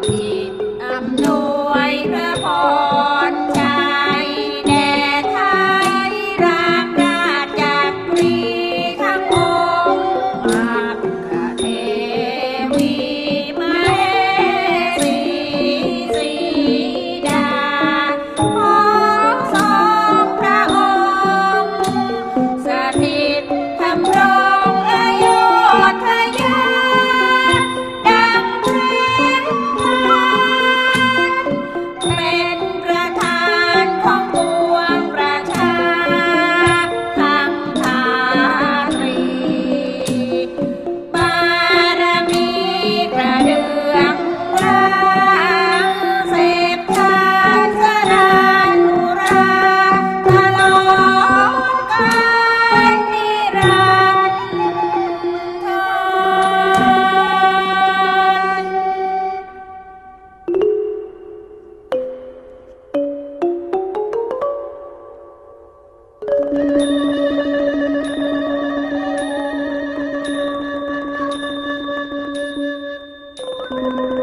จิตอำนวยพระพรชัยแด่ไทยรามราชจักรีข้างองค์อัครเทวีมเหสีสีดาของสองพระองค์สถิตธรรมรงอโยธยาดังเพลงพานเป็นประธานของปวงประชาทั้งทาตรีบารมีกระเดื่องรางเสพทานสรานอุราตลอดกาลนิรันดร